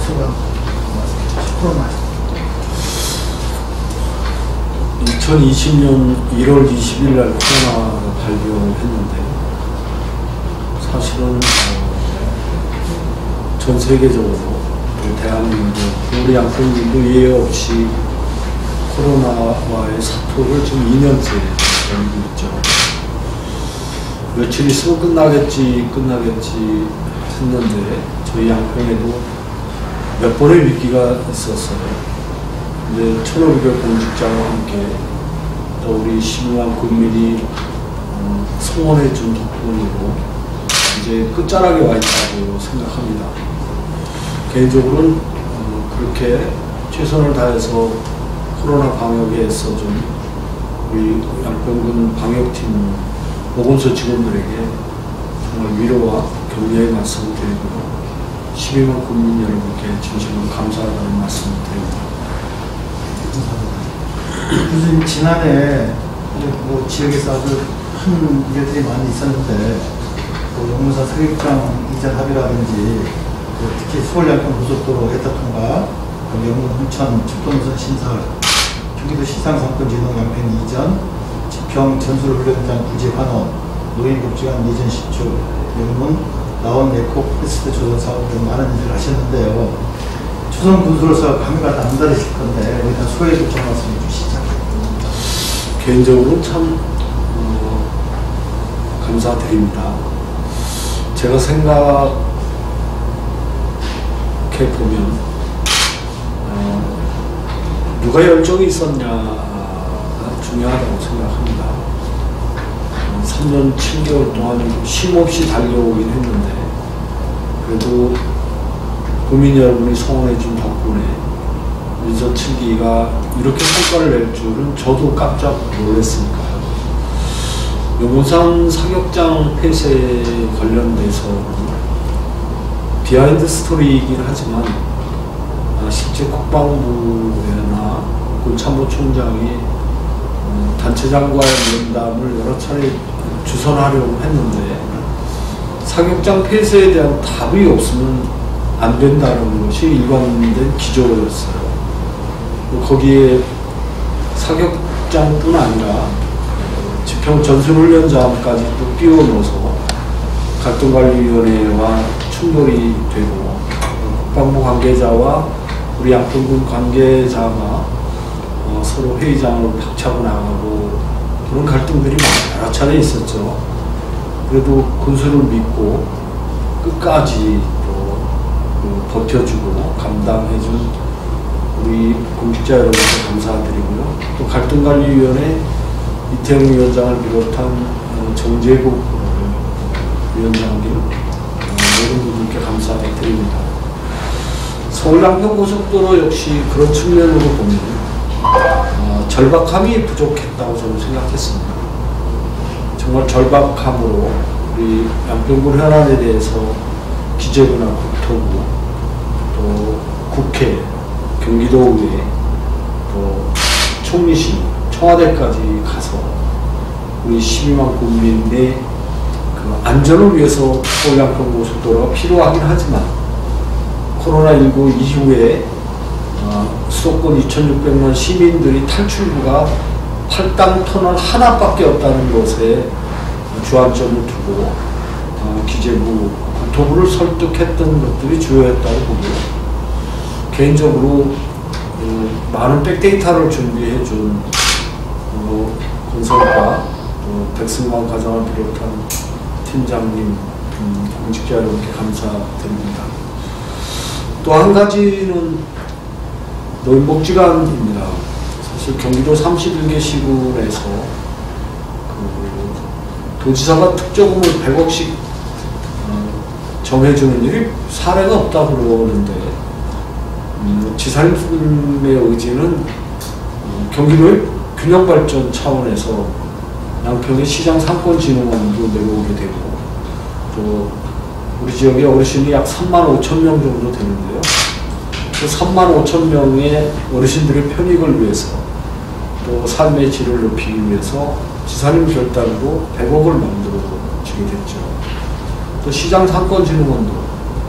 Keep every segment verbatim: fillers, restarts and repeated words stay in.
소감 코로나. 이천이십 년 일월 이십일 날 코로나가 발병했는데 사실은 어, 전 세계적으로 또 대한민국, 우리 양평군도 예외 없이 코로나와의 사투를 지금 이 년째 벌이고 있죠. 며칠 있으면 끝나겠지 끝나겠지 했는데 저희 양평에도 몇 번의 위기가 있었어요. 근데 천오백 공직자와 함께 또 우리 십오만 국민이 음, 성원해 준 덕분이고 이제 끝자락에 와 있다고 생각합니다. 개인적으로는 음, 그렇게 최선을 다해서 코로나 방역에 있어 좀 우리 양평군 방역팀 보건소 직원들에게 정말 위로와 격려의 말씀을 드리고요. 십이만 국민 여러분께 진심으로 감사하다는 말씀을 드립니다. 교수님, 지난해 뭐 지역에서 아주 큰 일들이 많이 있었는데 뭐 용문사 사격장 이전 합의라든지 특히 서울 양평 고속도로 에타 통과, 영문 홍천 축동선 신설, 경기도 시상상권진흥 양평 이전, 지평 전술훈련장 부지 환원, 노인복지관 이전 신축, 영문 나온 네코 패스트 조선 사업 등 많은 일을 하셨는데요. 초선 군수로서 감회가 남다르실 건데 일단 소회를 좀 말씀해 주시죠. 개인적으로 참 어, 감사드립니다. 제가 생각해 보면 어, 누가 열정이 있었냐가 중요하다고 생각합니다. 어, 삼 년 칠 개월 동안 쉼없이 달려오긴 했는데 그래도 국민 여러분이 성원해 준 덕분에 민선 칠 기가 이렇게 성과를 낼 줄은 저도 깜짝 놀랐으니까요. 용문산 사격장 폐쇄 관련돼서 비하인드 스토리이긴 하지만 실제 국방부나 군참모총장이 단체장과의 면담을 여러 차례 주선하려고 했는데 사격장 폐쇄에 대한 답이 없으면 안 된다는 것이 일관된 기조였어요. 거기에 사격장뿐 아니라 지평 전술훈련장까지 또 끼워 넣어서 갈등관리위원회와 충돌이 되고 국방부 관계자와 우리 양평군 관계자가 어, 서로 회의장으로 박차고 나가고 그런 갈등들이 여러 차례 있었죠. 그래도 군수를 믿고 끝까지 그 버텨주고 감당해준 우리 공직자 여러분께 감사드리고요. 또 갈등관리위원회 이태영 위원장을 비롯한 정재국 위원장님 모든 분들께 감사드립니다. 서울 양평고속도로 역시 그런 측면으로 보면 어, 절박함이 부족했다고 저는 생각했습니다. 정말 절박함으로 우리 양평군 현안에 대해서 기재부나 국토부 또 국회, 경기도의회 또 총리실, 청와대까지 가서 우리 십이만 국민의 그 안전을 위해서 서울 양평 고속도로가 필요하긴 하지만 코로나십구 이후에 어, 수도권 이천육백만 시민들이 탈출구가 팔당 터널 하나밖에 없다는 것에 주안점을 두고 어, 기재부, 국토부를 설득했던 것들이 주요했다고 보고요. 개인적으로 어, 많은 백데이터를 준비해준 어, 건설과 어, 백승광 과장을 비롯한 팀장님, 음, 공직자 여러분께 감사드립니다. 또 한 가지는 노인복지관입니다. 사실 경기도 삼십일 개 시군에서 그 도지사가 특적금을 백억씩 어, 정해주는 일이 사례가 없다고 그러는데 음, 지사님의 의지는 어, 경기도의 균형발전 차원에서 양평의 시장 상권진흥원도 내려오게 되고 또 우리 지역의 어르신이 약 삼만 오천 명 정도 되는데요. 그 삼만 오천 명의 어르신들의 편익을 위해서 또 삶의 질을 높이기 위해서 지사님 결단으로 백억을 만들어 주게 됐죠. 또 시장 상권진흥원도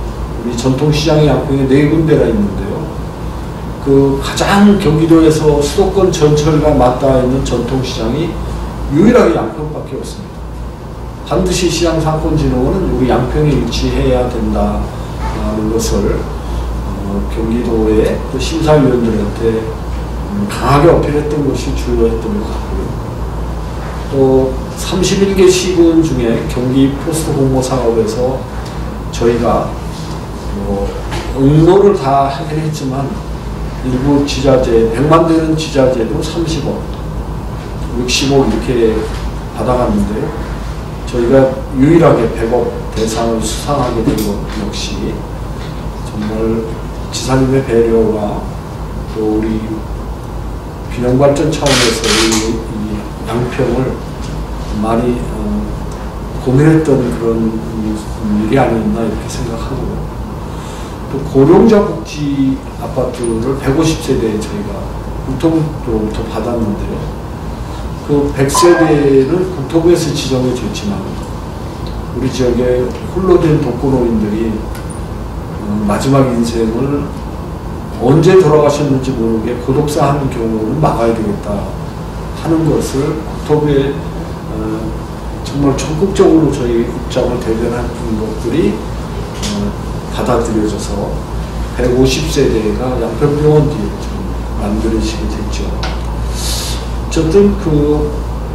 우리 전통시장의 양평에 네 군데가 있는데요. 그 가장 경기도에서 수도권 전철과 맞닿아 있는 전통시장이 유일하게 양평밖에 없습니다. 반드시 시장 상권진흥원은 우리 양평에 위치해야 된다는 것을 어, 경기도의 또 심사위원들한테 강하게 어필했던 것이 주요했던 것 같고요. 또 삼십일 개 시군 중에 경기 포스트 공모 사업에서 저희가 뭐 응모를 다 하긴 했지만 일부 지자재, 백만 되는 지자재도 삼십억, 육십억 이렇게 받아갔는데요. 저희가 유일하게 백억 대상을 수상하게 된 것 역시 정말 지사님의 배려와 또 우리 균형발전 차원에서 이, 이 양평을 많이 어, 고민했던 그런 일이 아니었나 이렇게 생각하고요. 또 고령자 복지 아파트를 백오십 세대에 저희가 국토부로부터 받았는데요. 그 백 세대는 국토부에서 지정해 줬지만 우리 지역에 홀로 된 독거노인들이 어, 마지막 인생을 언제 돌아가셨는지 모르게 고독사 하는 경우는 막아야 되겠다 하는 것을 국토부에 어, 정말 적극적으로 저희 입장을 대변하는 것들이 어, 받아들여져서 백오십 세대가 양평병원 뒤에 좀 만들어지게 됐죠. 어쨌든 그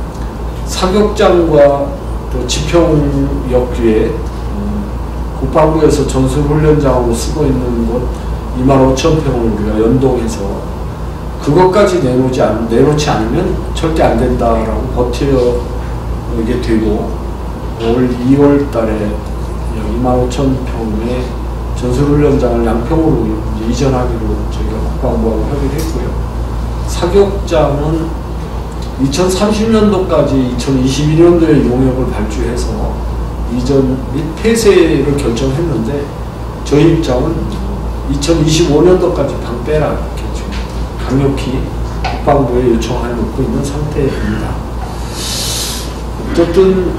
사격장과 또 지평역 뒤에 음, 국방부에서 전술훈련장으로 쓰고 있는 곳 이만 오천 평을 우리가 연동해서 그것까지 내놓지, 않, 내놓지 않으면 절대 안 된다라고 버티게 되고 올 이월 달에 이만 오천 평의 전술훈련장을 양평으로 이전하기로 저희가 국방부하고 협의를 했고요. 사격장은 이천삼십 년도까지 이천이십일 년도에 용역을 발주해서 이전 및 폐쇄를 결정했는데 저희 입장은 이천이십오 년도까지 당 빼라 이렇게 지금 강력히 국방부에 요청을 놓고 있는 상태입니다. 어쨌든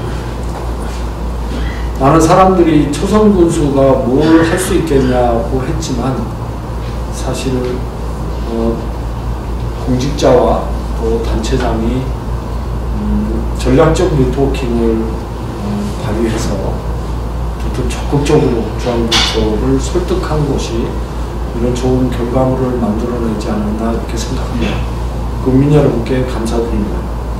많은 사람들이 초선 군수가 뭘 할 수 있겠냐고 했지만 사실 어, 공직자와 또 단체장이 음, 전략적 네트워킹을 어, 발휘해서 또 적극적으로 중앙부처를 설득한 것이 이런 좋은 결과물을 만들어내지 않았나 이렇게 생각합니다. 국민 여러분께 감사드립니다.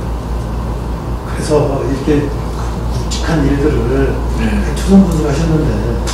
그래서 이렇게 굵직한 일들을 네. 초선 분수가 하셨는데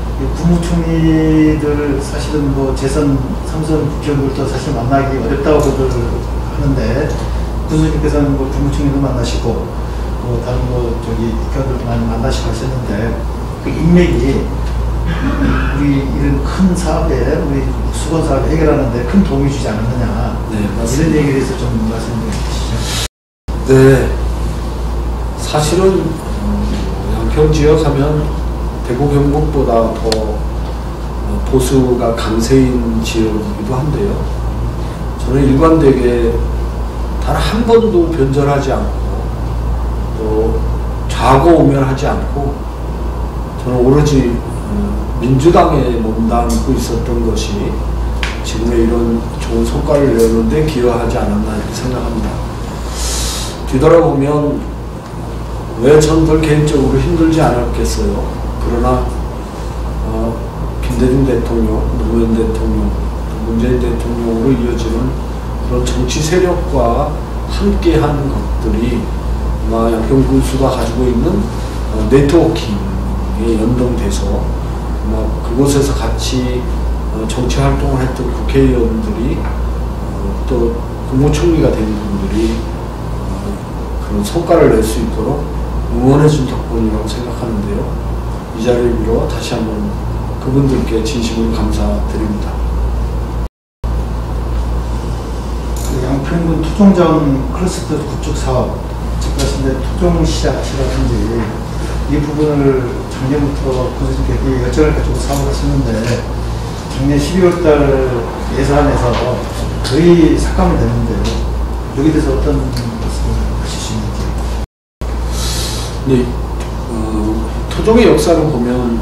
국무총리들 사실은 뭐 재선 삼선 국회의원들도 사실 만나기 어렵다고들 하는데 군수님께서는 뭐 국무총리도 만나시고 뭐 다른 뭐 저기 국회의원들도 많이 만나시고 하셨는데 그 인맥이 우리 이런 큰 사업에 우리 수건 사업 해결하는데 큰 도움이 주지 않았느냐. 네, 이런 얘기에 대해서 좀 말씀해 주시죠. 네, 사실은 양평 지역 하면 대구 경북보다 더 보수가 강세인 지역이기도 한데요. 저는 일관되게 단 한 번도 변절하지 않고 또 좌고우면하지 않고 저는 오로지 민주당에 몸담고 있었던 것이 지금의 이런 좋은 성과를 내는데 기여하지 않았나 이렇게 생각합니다. 뒤돌아보면 왜 저는 개인적으로 힘들지 않았겠어요. 그러나 어, 김대중 대통령, 노무현 대통령, 문재인 대통령으로 이어지는 그런 정치 세력과 함께한 것들이 아마 양평 군수가 가지고 있는 어, 네트워킹에 연동돼서 아마 그곳에서 같이 어, 정치 활동을 했던 국회의원들이 어, 또 국무총리가 된 분들이 어, 그런 성과를 낼 수 있도록 응원해준 덕분이라고 생각하는데요. 이 자리를 빌어 다시 한번 그분들께 진심으로 감사드립니다. 그 양평군 토종자원 클러스터 구축 사업, 즉 말씀대로 토종 시작이라든지 이 부분을 작년부터 군수님께 열정을 가지고 사업을 하셨는데 작년 십이월 달 예산에서 거의 삭감이 됐는데요. 여기에 대해서 어떤 말씀을 하실 수 있는지. 네, 어, 토종의 역사를 보면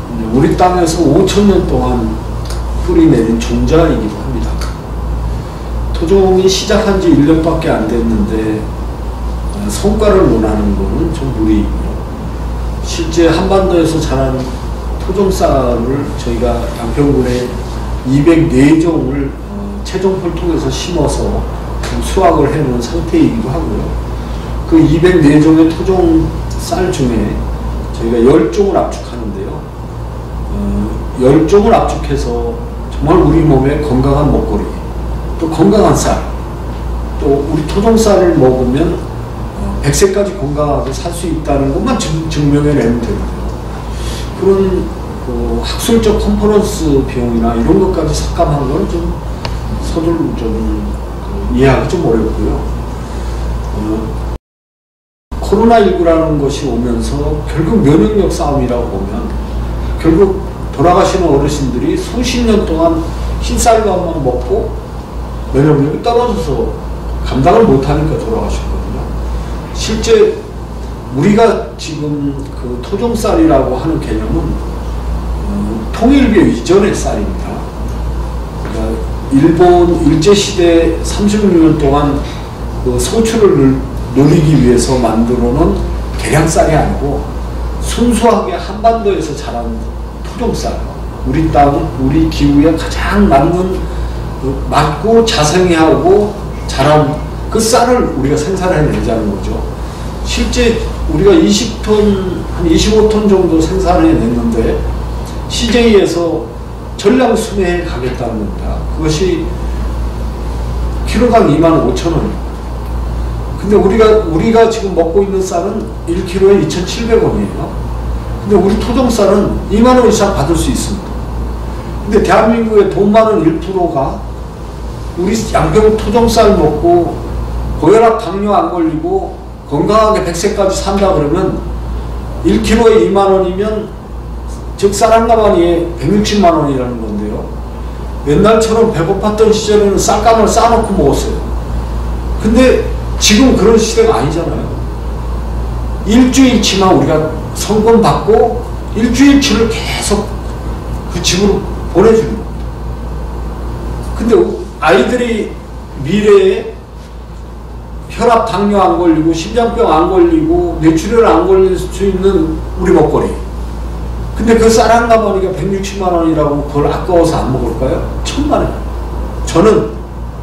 우리 땅에서 오천 년 동안 뿌리내린 종자이기도 합니다. 토종이 시작한 지 일 년밖에 안 됐는데 성과를 논하는 것은 좀 무리이고요. 실제 한반도에서 자란 토종쌀을 저희가 양평군에 이백사 종을 채종포를 통해서 심어서 수확을 해놓은 상태이기도 하고요. 그 이백사 종의 토종 쌀 중에 저희가 십 종을 압축하는데요. 어, 십 종을 압축해서 정말 우리 몸에 건강한 먹거리, 또 건강한 쌀, 또 우리 토종 쌀을 먹으면 어, 백 세까지 건강하게 살 수 있다는 것만 증, 증명해내면 되는데요. 그런 그 학술적 컨퍼런스 비용이나 이런 것까지 삭감한 건 좀 서둘 좀 그, 이해하기 좀 어렵고요. 어, 코로나십구라는 것이 오면서 결국 면역력 싸움이라고 보면 결국 돌아가시는 어르신들이 수십 년 동안 흰쌀밥만 먹고 면역력이 떨어져서 감당을 못하니까 돌아가셨거든요. 실제 우리가 지금 그 토종쌀이라고 하는 개념은 어, 통일교 이전의 쌀입니다. 그러니까 일본 일제시대 삼십육 년 동안 그 소출을 누리기 위해서 만들어놓은 개량쌀이 아니고 순수하게 한반도에서 자란 토종쌀, 우리 땅, 우리 기후에 가장 맞는 그 맞고 자생하고 자란 그 쌀을 우리가 생산해내자는 거죠. 실제 우리가 이십 톤, 한 이십오 톤 정도 생산해냈는데 씨제이에서 전량 수매에 가겠다는 겁니다. 그것이 키로당 이만 오천 원. 근데 우리가, 우리가 지금 먹고 있는 쌀은 일 킬로그램에 이천칠백 원이에요. 근데 우리 토종쌀은 이만 원 이상 받을 수 있습니다. 근데 대한민국의 돈 많은 일 퍼센트가 우리 양평 토종쌀 먹고 고혈압 당뇨 안 걸리고 건강하게 백 세까지 산다 그러면 일 킬로그램에 이만 원이면 즉 쌀 한 가마니에 백육십만 원이라는 건데요. 옛날처럼 배고팠던 시절에는 쌀감을 싸놓고 먹었어요. 근데 지금 그런 시대가 아니잖아요. 일주일치만 우리가 성금 받고 일주일치를 계속 그 집으로 보내주는 겁니다. 근데 아이들이 미래에 혈압, 당뇨 안 걸리고 심장병 안 걸리고 뇌출혈 안 걸릴 수 있는 우리 먹거리. 근데 그 쌀 한 가마니가 백육십만 원이라고 그걸 아까워서 안 먹을까요? 천만에. 저는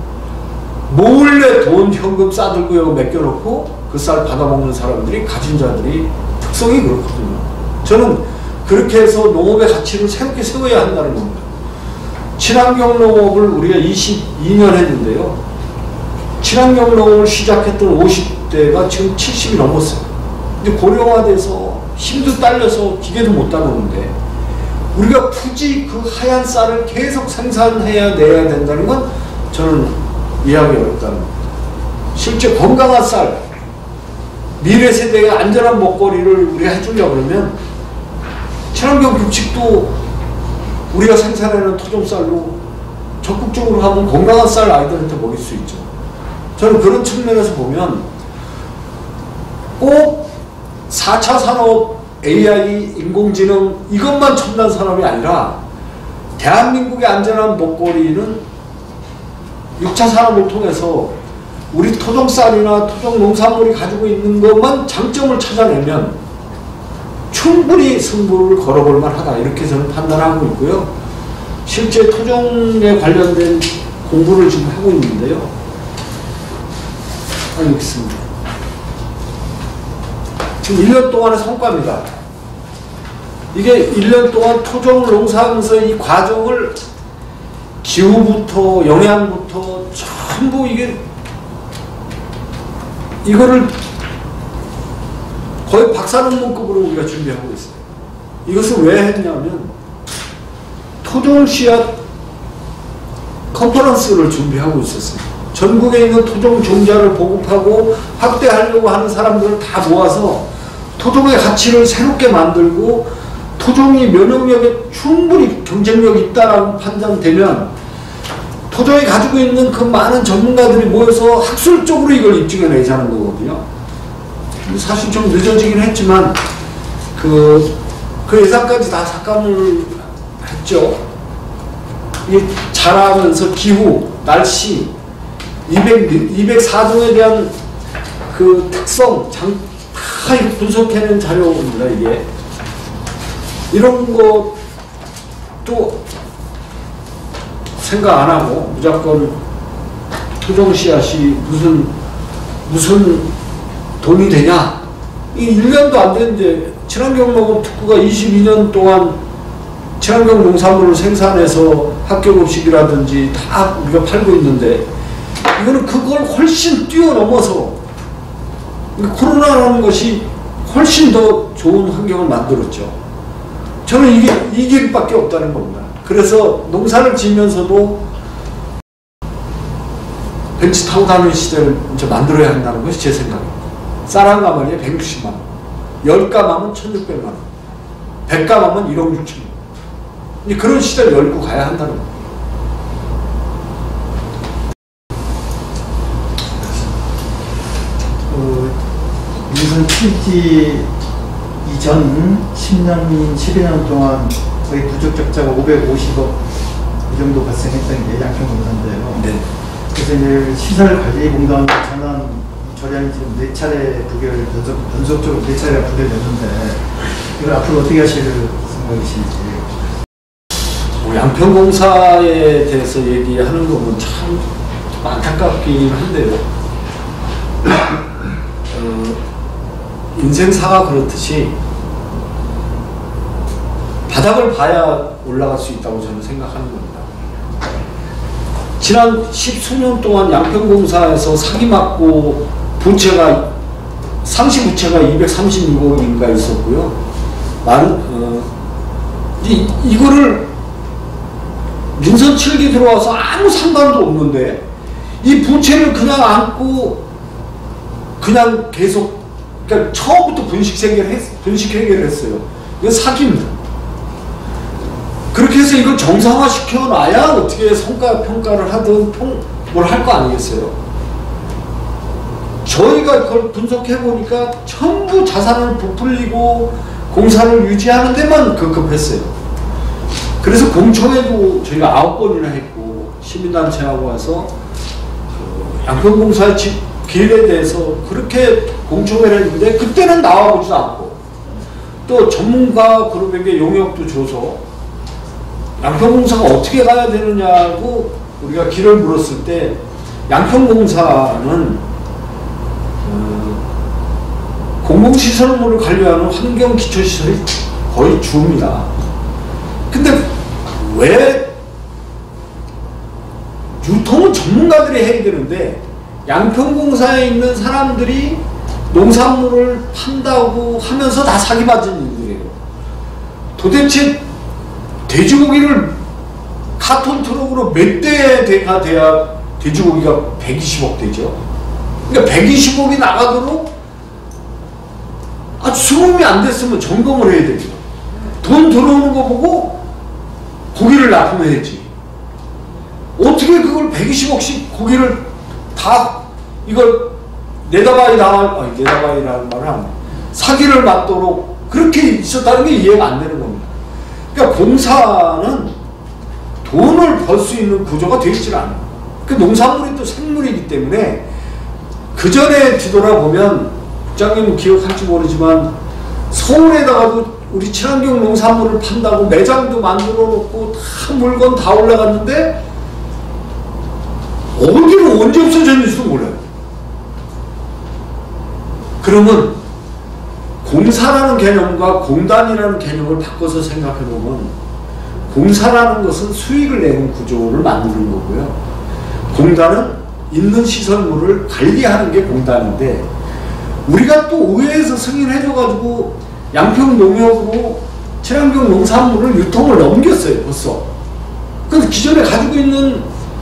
몰래 돈 현금 싸들고 여기 맡겨놓고 그 쌀 받아먹는 사람들이 가진 자들이 특성이 그렇거든요. 저는 그렇게 해서 농업의 가치를 새롭게 세워야 한다는 겁니다. 친환경 농업을 우리가 이십이 년 했는데요. 친환경 농업을 시작했던 오십 대가 지금 칠십이 넘었어요. 근데 고령화돼서 힘도 딸려서 기계도 못 다루는데 우리가 굳이 그 하얀 쌀을 계속 생산해야 내야 된다는 건 저는 이해하기 어렵다는 겁니다. 실제 건강한 쌀, 미래 세대의 안전한 먹거리를 우리가 해주려고 그러면 친환경 급식도 우리가 생산하는 토종쌀로 적극적으로 하면 건강한 쌀 아이들한테 먹일 수 있죠. 저는 그런 측면에서 보면 꼭 사 차 산업, 에이아이, 인공지능 이것만 첨단 산업이 아니라 대한민국의 안전한 먹거리는 육 차 산업을 통해서 우리 토종쌀이나 토종 농산물이 가지고 있는 것만 장점을 찾아내면 충분히 승부를 걸어볼 만하다 이렇게 저는 판단하고 있고요. 실제 토종에 관련된 공부를 지금 하고 있는데요. 여기 있습니다. 지금 일 년 동안의 성과입니다. 이게 일 년 동안 토종 농사하면서 이 과정을 기후부터 영양부터 전부 이게 이거를 거의 박사논문급으로 우리가 준비하고 있어요. 이것을 왜 했냐면 토종 씨앗 컨퍼런스를 준비하고 있었어요. 전국에 있는 토종 종자를 보급하고 확대하려고 하는 사람들을 다 모아서 토종의 가치를 새롭게 만들고 토종이 면역력에 충분히 경쟁력이 있다라고 판단되면 토종이 가지고 있는 그 많은 전문가들이 모여서 학술적으로 이걸 입증해내자는 거거든요. 사실 좀 늦어지긴 했지만 그 그 예산까지 다 삭감을 했죠. 이 자라면서 기후, 날씨, 이백사 종에 대한 그 특성, 장, 다 이렇게 분석해낸 자료입니다, 이게. 이런 것도 생각 안 하고 무조건 토종 씨앗이 무슨, 무슨 돈이 되냐? 이 일 년도 안 됐는데, 친환경농업 특구가 이십이 년 동안 친환경 농산물을 생산해서 학교급식이라든지 다 우리가 팔고 있는데, 이거는 그걸 훨씬 뛰어넘어서 코로나라는 것이 훨씬 더 좋은 환경을 만들었죠. 저는 이게 이 길밖에 없다는 겁니다. 그래서 농사를 지으면서도 벤치 타고 다니는 시대를 이제 만들어야 한다는 것이 제 생각입니다. 쌀 한 가마니에 백육십만 원, 열 가마면 천육백만 원, 백 가마면 일억 육천만 원. 그런 시대를 열고 가야 한다는 겁니다. 그 민선 취지 이전 십 년, 십이 년 동안 거의 부족 적자가 오백오십억 이 정도 발생했던 게 양평공사인데요. 네. 그래서 이제 시설관리공단 전환 절약이 지금 네 차례 부결, 연속적으로 네 차례가 부결됐는데 이걸 앞으로 어떻게 하실 생각이신지. 뭐 양평공사에 대해서 얘기하는 거면 참 안타깝긴 한데요. 어, 인생사가 그렇듯이 바닥을 봐야 올라갈 수 있다고 저는 생각하는 겁니다. 지난 십수년 동안 양평공사에서 사기맞고 부채가 상시부채가 이백삼십육억인가 있었고요. 많은 어, 이, 이거를 민선 칠 기 들어와서 아무 상관도 없는데 이 부채를 그냥 안고 그냥 계속, 그러니까 처음부터 분식 해결했, 분식 해결했어요. 이건 사기입니다. 그렇게 해서 이걸 정상화 시켜놔야 어떻게 성과 평가를 하든 뭘 할 거 아니겠어요? 저희가 그걸 분석해보니까 전부 자산을 부풀리고 공사를 유지하는 데만 급급했어요. 그래서 공청회도 저희가 아홉 번이나 했고, 시민단체하고 와서 그 양평공사의 집 길에 대해서 그렇게 공청회를 했는데 그때는 나와보지도 않고 또 전문가 그룹에게 용역도 줘서 양평공사가 어떻게 가야 되느냐고 우리가 길을 물었을 때 양평공사는 어, 공공시설물을 관리하는 환경기초시설이 거의 주입니다. 근데 왜 유통은 전문가들이 해야 되는데 양평공사에 있는 사람들이 농산물을 판다고 하면서 다 사기맞은 일들이에요. 도대체 돼지고기를 카톤 트럭으로 몇 대가 돼야 돼지고기가 백이십억 되죠? 그러니까 백이십억이 나가도록 아주 수급이 안 됐으면 점검을 해야 되죠. 돈 들어오는 거 보고 고기를 납품해야지. 어떻게 그걸 백이십억씩 고기를 다 이걸 내다바이 나와, 아니 내다바이라는 말을 하면 사기를 맞도록 그렇게 있었다는 게 이해가 안 되는 겁니다. 그러니까 공사는 돈을 벌 수 있는 구조가 되어 있질 않아요. 그 농산물이 또 생물이기 때문에 그 전에 뒤돌아보면 국장님은 기억할지 모르지만 서울에다가도 우리 친환경 농산물을 판다고 매장도 만들어 놓고 다 물건 다 올라갔는데 어디로 언제 없어졌는지도 몰라요. 그러면 공사라는 개념과 공단이라는 개념을 바꿔서 생각해보면 공사라는 것은 수익을 내는 구조를 만드는 거고요. 공단은 있는 시설물을 관리하는 게 공단인데 우리가 또 의회에서 승인해줘가지고 양평농협으로 친환경 농산물을 유통을 넘겼어요. 벌써. 그래서 기존에 가지고 있는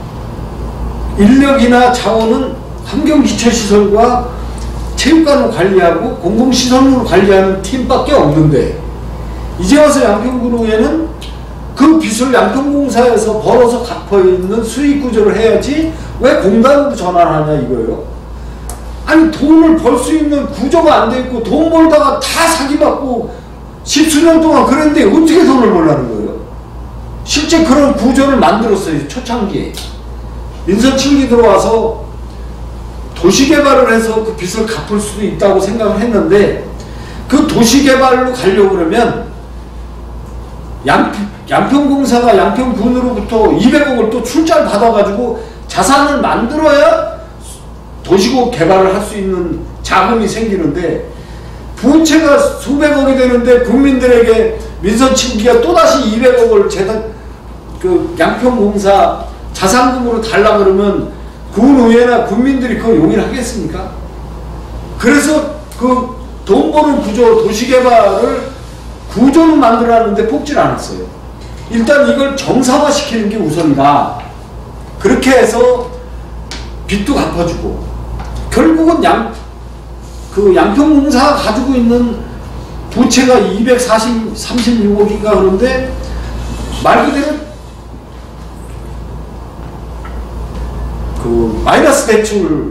인력이나 자원은 환경기초시설과 체육관을 관리하고 공공시설물을 관리하는 팀밖에 없는데 이제 와서 양평구농에는 그 빚을 양평공사에서 벌어서 갚아 있는 수익 구조를 해야지 왜 공단으로 전환하냐 이거예요. 아니 돈을 벌 수 있는 구조가 안 돼 있고 돈 벌다가 다 사기받고 십수년 동안 그랬는데 어떻게 돈을 벌라는 거예요? 실제 그런 구조를 만들었어요. 초창기에. 민선칠기 들어와서 도시개발을 해서 그 빚을 갚을 수도 있다고 생각을 했는데 그 도시개발로 가려고 그러면 양평, 양평공사가 양평군으로부터 이백억을 또 출자를 받아가지고 자산을 만들어야 도시고 개발을 할 수 있는 자금이 생기는데 부채가 수백억이 되는데 국민들에게 민선칠기가 또다시 이백억을 재단, 그 양평공사 자산금으로 달라 그러면 군의회나 국민들이 그걸 용인을 하겠습니까? 그래서 그 돈 버는 구조, 도시개발을 구조는 만들어놨는데 뽑질 않았어요. 일단 이걸 정상화시키는 게 우선이다. 그렇게 해서 빚도 갚아주고 결국은 양, 그 양평공사가 가지고 있는 부채가 이백삼십육억인가 그런데 말 그대로 그 마이너스 대출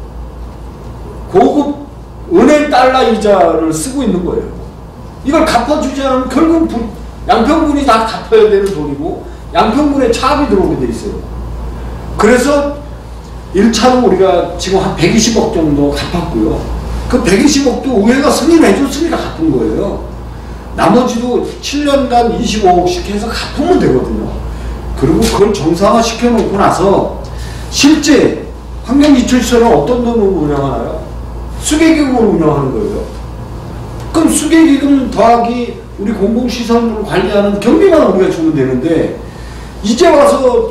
고급 은행 달러 이자를 쓰고 있는 거예요. 이걸 갚아주지 않으면 결국 부, 양평군이 다 갚아야 되는 돈이고 양평군에 차압이 들어오게 돼 있어요. 그래서 일 차로 우리가 지금 한 백이십억 정도 갚았고요. 그 백이십억도 의회가 승인해 줬으니까 갚은 거예요. 나머지도 칠 년간 이십오억씩 해서 갚으면 되거든요. 그리고 그걸 정상화 시켜놓고 나서 실제 환경기초시설은 어떤 돈으로 운영하나요? 수계기금으로 운영하는 거예요. 그럼 수계기금 더하기 우리 공공시설을 관리하는 경비만 우리가 주면 되는데 이제 와서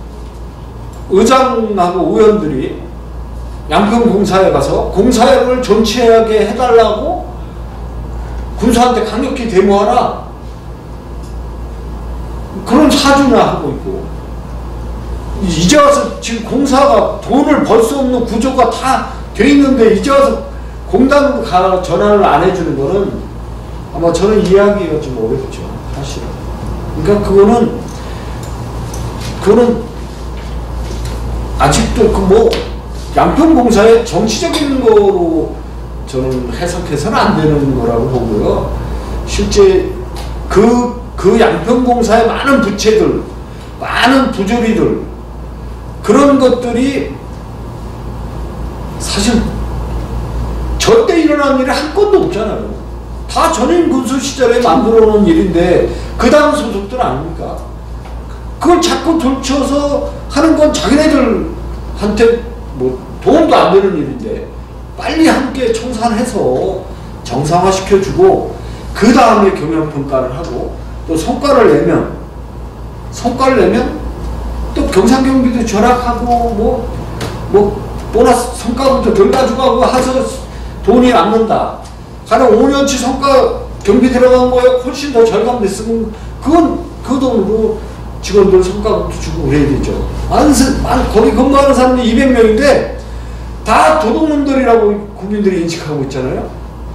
의장하고 의원들이 양평공사에 가서 공사를 전체하게 해달라고 군사한테 강력히 데모하라 그런 사주나 하고 있고 이제 와서 지금 공사가 돈을 벌 수 없는 구조가 다 돼 있는데 이제 와서 공단으로 가 전환을 안 해주는 거는 아마 저는 이해하기가 좀 어렵죠. 사실은. 그러니까 그거는 그거는 아직도 그 뭐 양평공사의 정치적인 거로 저는 해석해서는 안 되는 거라고 보고요. 실제 그, 그 양평공사의 많은 부채들, 많은 부조리들, 그런 것들이 사실 절대 일어난 일이 한 건도 없잖아요. 다 전임 군수 시절에 만들어 놓은 일인데 그 다음 소속들 아닙니까? 그걸 자꾸 돌쳐서 하는 건 자기네들한테 뭐 도움도 안 되는 일인데 빨리 함께 청산해서 정상화 시켜주고 그 다음에 경영평가를 하고 또 성과를 내면 성과를 내면 또 경상경비도 절약하고 뭐, 뭐 보너스 성과부터 덜 가져가고 해서 돈이 남는다. 가령 오 년치 성과 경비 들어간 거에 훨씬 더 절감됐으면 그건 그 돈으로 직원들 성과부터 주고 그래야 되죠. 많은, 많은, 거기 근무하는 사람들이 이백 명인데 다 도둑놈들이라고 국민들이 인식하고 있잖아요.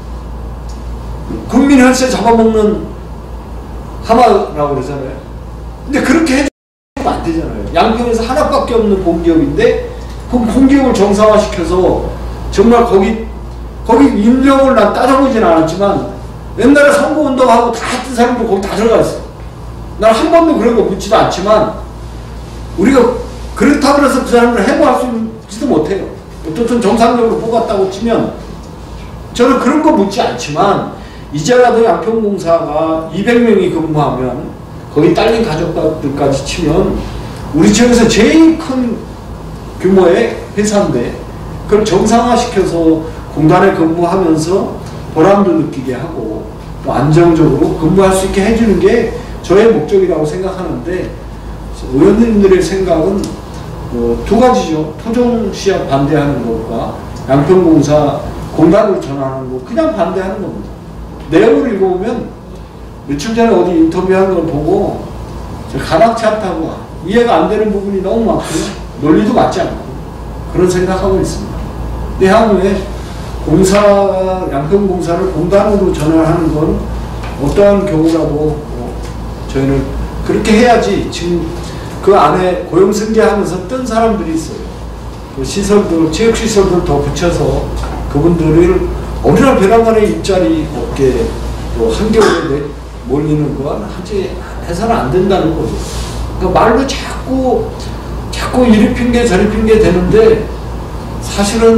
국민 혈세 잡아먹는 하마라고 그러잖아요. 근데 그렇게 해주면 안 되잖아요. 양평에서 하나밖에 없는 공기업인데 그럼 공기업을 정상화시켜서 정말 거기 거기 인력을 난 따져보진 않았지만 옛날에 선거운동하고 다 했던 사람도 거기 다 들어가 있어. 난 한 번도 그런 거 묻지도 않지만 우리가 그렇다고 해서 그 사람을 해고할 수 있지도 못해요. 어쨌든 정상적으로 뽑았다고 치면 저는 그런 거 묻지 않지만 이제라도 양평공사가 이백 명이 근무하면 거기 딸린 가족들까지 치면 우리 지역에서 제일 큰 규모의 회사인데 그걸 정상화시켜서 공단에 근무하면서 보람도 느끼게 하고 또 안정적으로 근무할 수 있게 해주는 게 저의 목적이라고 생각하는데 의원님들의 생각은 어, 두 가지죠. 토종시약 반대하는 것과 양평공사 공단으로 전환하는 거 그냥 반대하는 겁니다. 내용을 읽어보면 며칠 전에 어디 인터뷰한 걸 보고 가당치 않다고 이해가 안 되는 부분이 너무 많고요. 논리도 맞지 않고 그런 생각하고 있습니다. 근데 향후에 공사, 양평공사를 공단으로 전환하는 건 어떠한 경우라도 저희는 그렇게 해야지. 지금 그 안에 고용승계하면서 뜬 사람들이 있어요. 그 시설들, 체육시설들 더 붙여서 그분들을 어느 날 벼랑간에 일자리 없게 또 한겨울에 몰리는 건 하지 해서는 안 된다는 거죠. 그러니까 말로 자꾸 자꾸 이리 핑계 저리 핑계 되는데 사실은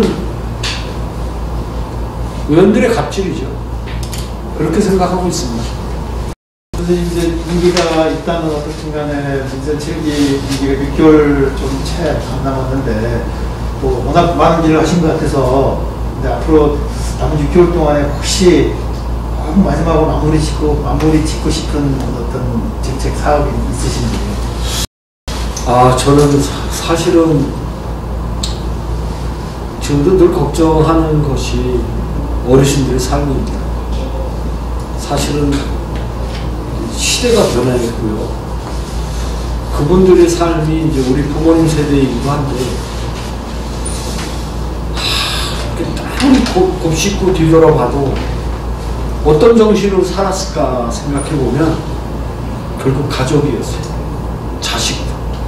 의원들의 갑질이죠. 그렇게 생각하고 있습니다. 근데 이제 임기가 있다는 어떤 순간에 이제 칠 기 임기가 육 개월 좀 채 안 남았는데 또 워낙 많은 일을 하신 것 같아서 근데 앞으로 남은 육 개월 동안에 혹시 꼭 마지막으로 마무리 짓고 마무리 짓고 싶은 어떤 정책 사업이 있으신지? 아 저는 사, 사실은 지금도 늘 걱정하는 것이 어르신들의 삶입니다. 사실은 시대가 변화했고요. 그분들의 삶이 이제 우리 부모님 세대이기도 한데 하, 아무리 곱, 곱씹고 뒤돌아봐도 어떤 정신으로 살았을까 생각해보면 결국 가족이었어요. 자식.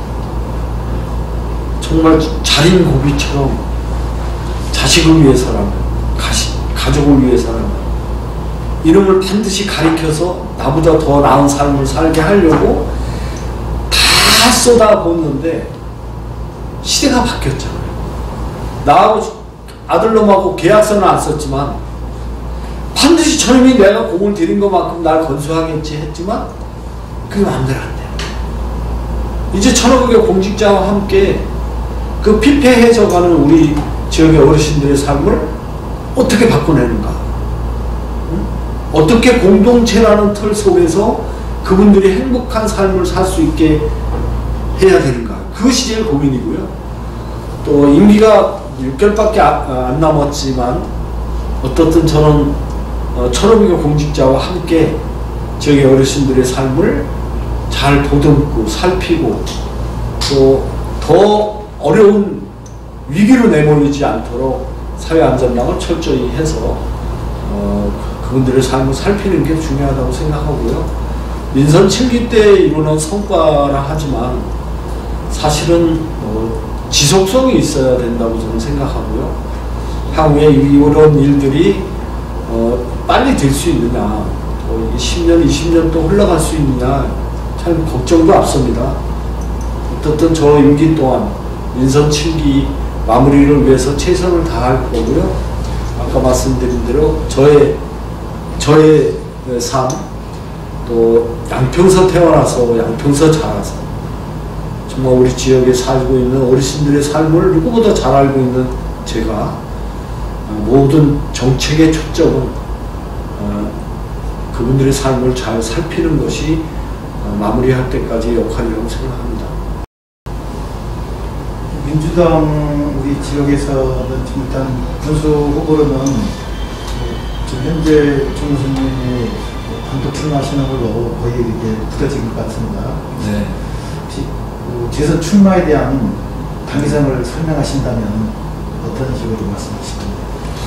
정말 자린 고비처럼 자식을 위해서라면, 가시, 가족을 위해서라면 이름을 반드시 가리켜서 나보다 더 나은 삶을 살게 하려고 다 쏟아붓는데 시대가 바뀌었잖아요. 나하고 아들놈하고 계약서는 안 썼지만 반드시 저놈이 내가 공을 들인 것만큼 날 건수하겠지 했지만 그게 마음대로 안 돼요. 이제 천오백여 공직자와 함께 그 피폐해져가는 우리 지역의 어르신들의 삶을 어떻게 바꿔내는가? 응? 어떻게 공동체라는 틀 속에서 그분들이 행복한 삶을 살 수 있게 해야 되는가? 그것이 제일 고민이고요. 또 임기가 육 개월밖에 안 남았지만 어떻든 저는 천오백여 공직자와 함께 지역의 어르신들의 삶을 잘 보듬고 살피고 또 더 어려운 위기로 내몰리지 않도록 사회 안전망을 철저히 해서 어, 그분들의 삶을 살피는 게 중요하다고 생각하고요. 민선 칠 기 때 이루는 성과라 하지만 사실은 어, 지속성이 있어야 된다고 저는 생각하고요. 향후에 이런 일들이 어, 빨리 될 수 있느냐, 어, 십 년, 이십 년 또 흘러갈 수 있느냐 참 걱정도 앞섭니다. 어떻든 저 임기 동안 민선 칠 기 마무리를 위해서 최선을 다할 거고요. 아까 말씀드린 대로 저의 저의 삶, 또 양평서 태어나서 양평서 자라서 정말 우리 지역에 살고 있는 어르신들의 삶을 누구보다 잘 알고 있는 제가 모든 정책의 초점은 그분들의 삶을 잘 살피는 것이 마무리할 때까지 역할이라고 생각합니다. 민주당 우리 지역에서는 지금 일단 군수 후보로는 지금 현재 총무수님이 단독 출마하시는 걸로 거의 이렇게 굳어진 것 같습니다. 네. 혹시 그 재선 출마에 대한 당위성을 설명하신다면 어떤 식으로 말씀하실까요?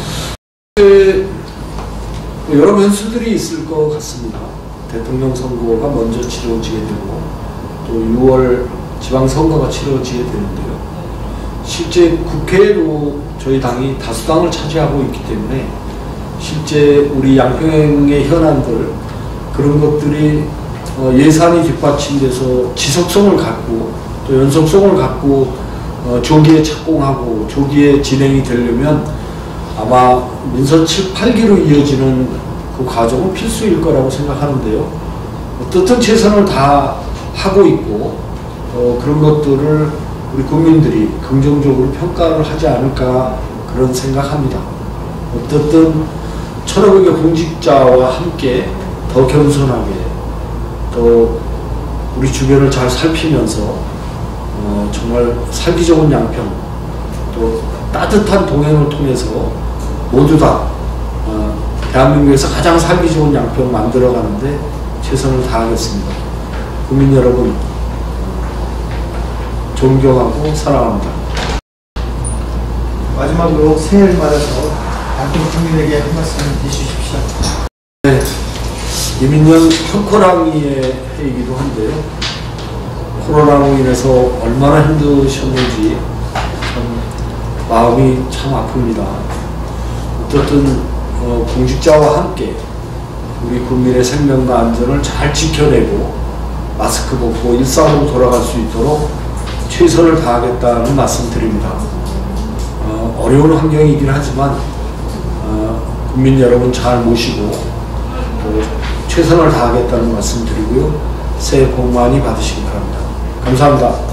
여러 변수들이 있을 것 같습니다. 대통령 선거가 먼저 치러지게 되고 또 유월 지방선거가 치러지게 되는데요. 실제 국회에도 저희 당이 다수당을 차지하고 있기 때문에 실제 우리 양평의 현안들 그런 것들이 예산이 뒷받침돼서 지속성을 갖고 또 연속성을 갖고 조기에 착공하고 조기에 진행이 되려면 아마 민선 칠, 팔 기로 이어지는 그 과정은 필수일 거라고 생각하는데요. 어떻든 최선을 다 하고 있고 어, 그런 것들을 우리 국민들이 긍정적으로 평가를 하지 않을까 그런 생각합니다. 어떻든 천오백여 공직자와 함께 더 겸손하게 또 우리 주변을 잘 살피면서 어, 정말 살기 좋은 양평 또 따뜻한 동행을 통해서 모두 다 어, 대한민국에서 가장 살기 좋은 양평 만들어가는데 최선을 다하겠습니다. 국민 여러분 존경하고 사랑합니다. 마지막으로 새해를 맞아서 양평 국민에게 한 말씀 해주십시오. 네, 이민년 현코랑이의 해이기도 한데요. 코로나로 인해서 얼마나 힘드셨는지 참 마음이 참 아픕니다. 어쨌든 어, 공직자와 함께 우리 국민의 생명과 안전을 잘 지켜내고 마스크 벗고 일상으로 돌아갈 수 있도록 최선을 다하겠다는 말씀 드립니다. 어, 어려운 환경이긴 하지만 어, 국민 여러분 잘 모시고 또 최선을 다하겠다는 말씀 드리고요. 새해 복 많이 받으시기 바랍니다. 감사합니다.